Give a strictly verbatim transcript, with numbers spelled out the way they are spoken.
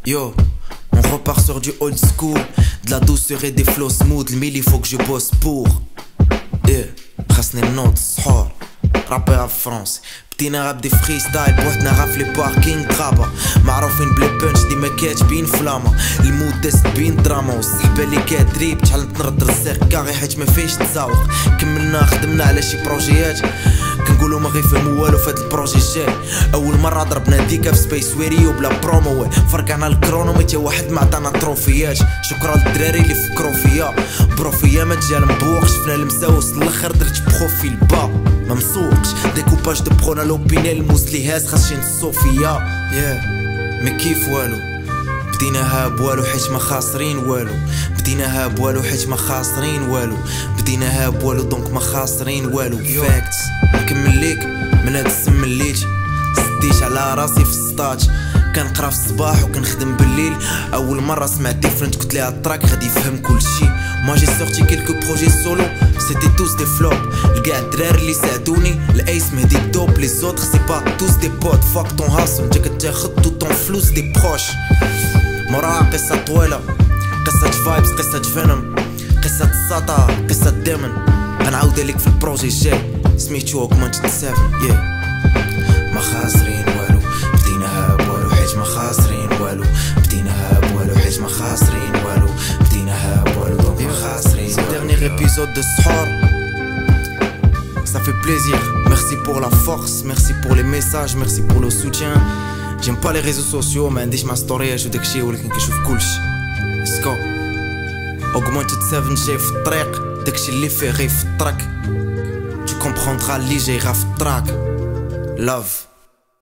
Yo, on repart sur du old school, de la douceur et des flows smooth. Le mille il faut que je bosse pour. Yeah, خاصني النوض السحور رابر فرونسي. بدينا راب دي فري ستايل بوحدنا راه في لي باركينغ غابة، معروفين بلي بانش ديما كاتبين فلاما. المود داستبين دراما والصحبة اللي كادريب تعلمت نرد رزاق كاغي حيت مفيش تزاوق. كملنا خدمنا على شي بروجيات كنقولو ما غيفهمو والو فهاد البروجي الجاي. اول مرة ضربنا ديكا في سبيس ويري وبلا برومو، فرقعنا الكرونو ميتا واحد ما عطانا تروفيات. شكرا للدراري اللي فكرو فيا بروفيا ما تجا المبوق. شفنا المساوس الاخر درت بروفيل با ما مسوقش ديكوباج دو برونا لوبيني الموز لي هاز خاص شي نصو فيا. ياه مي كيف والو بديناها بوالو حيت ما خاسرين والو. بديناها بوالو حيت ما خاسرين والو. بديناها بوالو دونك ما خاسرين والو. فاكتس نكمل ليك من هاد السم الليت سديت على راسي في السطاج. كنقرا في الصباح وكنخدم بالليل. اول مره سمعت ديفرنت قلت ليها التراك غادي يفهم كلشي. ما جي سورتي كيلكو بروجي سولو سيتي توس دي فلوب. لكاع الدراري اللي ساعدوني الايس مهدي الدوب. لي زوتر سي با توس دي بوت فاك طون هاسل. انت كتاخد تو طون فلوس دي بروش. موراها قصه طويله، قصه فايبس، قصه فينوم، قصه الساطا، قصه ديمن. غنعاودها لك في البروجي الجاي سميتو اوغمانتد سفن. yeah. ما خاسرين والو بديناها بوالو حيت ما خاسرين والو. بديناها بوالو حيت ما خاسرين والو. بديناها بوالو دونك ما خاسرين والو. Dernier épisode de Sahor. Ça fait plaisir. Merci pour la force, merci pour les messages, merci pour le soutien. J'aime pas les réseaux sociaux, ما عنديش مع ستوريات وداكشي ولكن كنشوف كلشي. اسكو اوغمانتد سفن جاي في الطريق، داكشي اللي فيه غير في التراك. Tu comprendras اللي جاي غا في التراك. Love.